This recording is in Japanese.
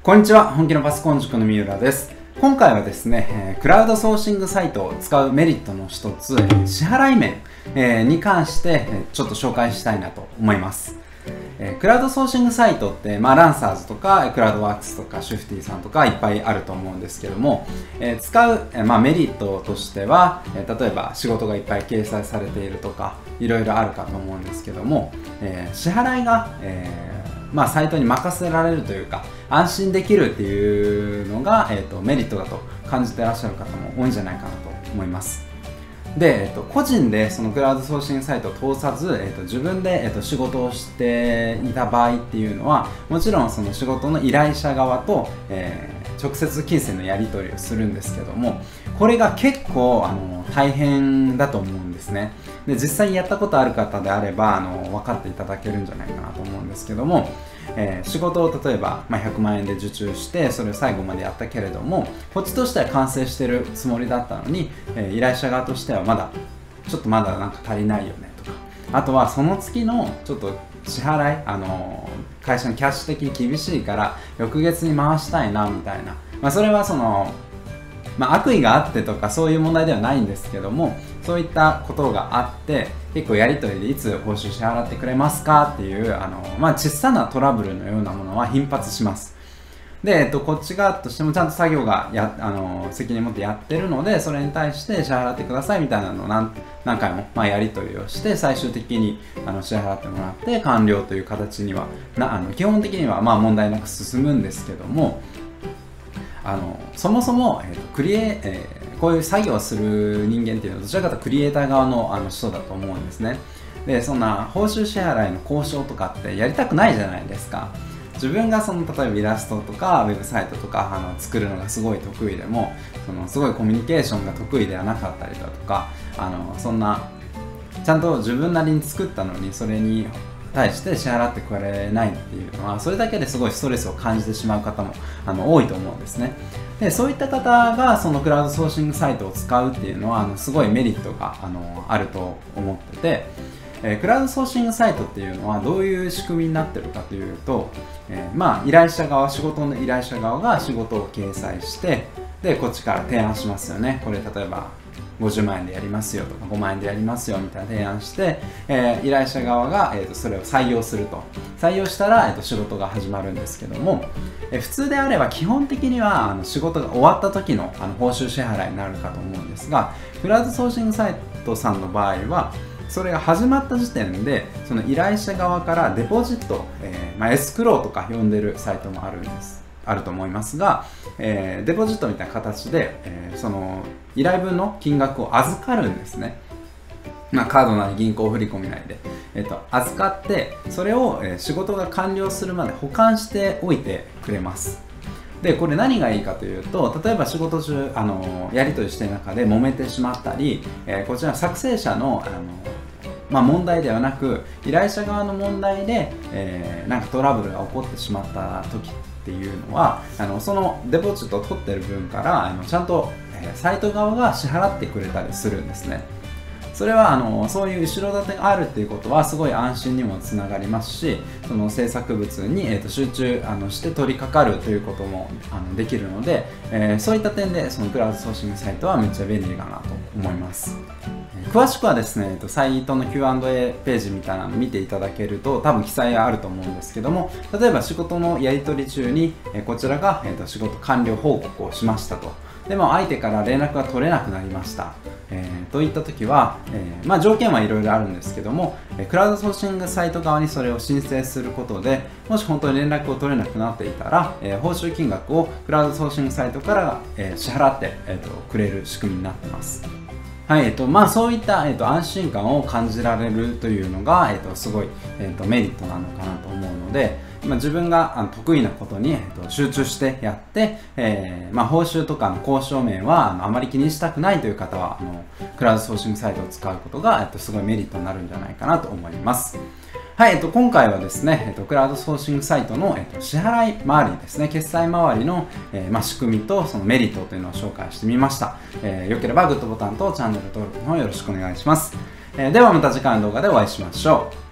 こんにちは、本気のパソコン塾の三浦です。今回はですね、クラウドソーシングサイトを使うメリットの一つ、支払い面に関してちょっと紹介したいなと思います。クラウドソーシングサイトって、ランサーズとかクラウドワークスとかシュフティさんとかいっぱいあると思うんですけども、使う、メリットとしては、例えば仕事がいっぱい掲載されているとかいろいろあるかと思うんですけども、支払いが、サイトに任せられるというか安心できるっていうのが、メリットだと感じていらっしゃる方も多いんじゃないかなと思います。で、個人でそのクラウドソーシングサイトを通さず、自分で、仕事をしていた場合っていうのはもちろんその仕事の依頼者側と、直接金銭のやり取りをするんですけども、これが結構大変だと思うんですね。で、実際にやったことある方であれば分かっていただけるんじゃないかなと思うんですけども、仕事を例えば、100万円で受注してそれを最後までやったけれども、こっちとしては完成してるつもりだったのに、依頼者側としてはまだなんか足りないよねとか、あとはその月のちょっと支払い会社のキャッシュ的に厳しいから翌月に回したいなみたいな、それはその悪意があってとかそういう問題ではないんですけども、そういったことがあって結構やり取りでいつ報酬支払ってくれますかっていう小さなトラブルのようなものは頻発します。で、こっち側としてもちゃんと作業が責任持ってやってるので、それに対して支払ってくださいみたいなのを何回も、やり取りをして最終的に支払ってもらって完了という形には基本的には問題なく進むんですけども、そもそも、こういう作業をする人間っていうのはどちらかというとクリエイター側の人だと思うんですね。で、そんな報酬支払いの交渉とかってやりたくないじゃないですか。自分が例えばイラストとかウェブサイトとか作るのがすごい得意でもすごいコミュニケーションが得意ではなかったりだとか、そんなちゃんと自分なりに作ったのにそれに対して支払ってくれないっていうのは、それだけですごいストレスを感じてしまう方も多いと思うんですね。で、そういった方がそのクラウドソーシングサイトを使うっていうのはすごいメリットがあると思ってて、クラウドソーシングサイトっていうのはどういう仕組みになってるかというと、依頼者側、仕事の依頼者側が仕事を掲載して、でこっちから提案しますよね。これ例えば50万円でやりますよとか5万円でやりますよみたいな提案して、依頼者側が、それを採用すると。採用したら、仕事が始まるんですけども、普通であれば基本的には仕事が終わった時の報酬支払いになるかと思うんですが、クラウドソーシングサイトさんの場合はそれが始まった時点でその依頼者側からデポジット、エスクローとか呼んでるサイトもあると思いますが、デポジットみたいな形で、その依頼分の金額を預かるんですね。カードなり銀行振込なりで、預かってそれを、仕事が完了するまで保管しておいてくれます。で、これ何がいいかというと、例えば仕事中やり取りしている中で揉めてしまったり、こちら作成者の問題ではなく依頼者側の問題で、なんかトラブルが起こってしまった時っていうのはそのデポジットを取ってる分からちゃんと、サイト側が支払ってくれたりするんですね。それはそういう後ろ盾があるっていうことはすごい安心にもつながりますし、その制作物に、集中して取り掛かるということもできるので、そういった点でそのクラウドソーシングサイトはめっちゃ便利かなと思います。詳しくはですね、サイトの Q&A ページみたいなのを見ていただけると多分記載があると思うんですけども、例えば仕事のやり取り中にこちらが仕事完了報告をしましたと。でも相手から連絡が取れなくなりました、といった時は、条件はいろいろあるんですけども、クラウドソーシングサイト側にそれを申請することで、もし本当に連絡を取れなくなっていたら、報酬金額をクラウドソーシングサイトから、支払って、くれる仕組みになってます。はい、そういった、安心感を感じられるというのが、すごい、メリットなのかなと思うので、自分が得意なことに、集中してやって、報酬とかの交渉面はあまり気にしたくないという方はクラウドソーシングサイトを使うことが、すごいメリットになるんじゃないかなと思います。はい、今回はですね、クラウドソーシングサイトの、支払い周りですね、決済周りの、仕組みとそのメリットというのを紹介してみました。よければグッドボタンとチャンネル登録の方よろしくお願いします。ではまた次回の動画でお会いしましょう。